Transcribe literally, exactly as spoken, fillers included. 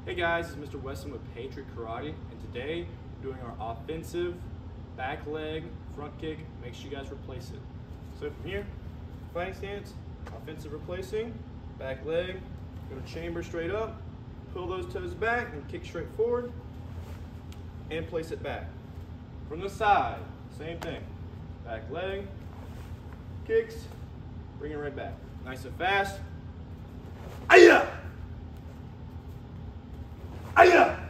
Hey guys, it's Mister Weston with Patriot Karate, and today we're doing our offensive back leg front kick. Make sure you guys replace it. So from here, fighting stance, offensive replacing, back leg, go to chamber straight up, pull those toes back and kick straight forward, and place it back. From the side, same thing. Back leg, kicks, bring it right back. Nice and fast. Aya! Aya!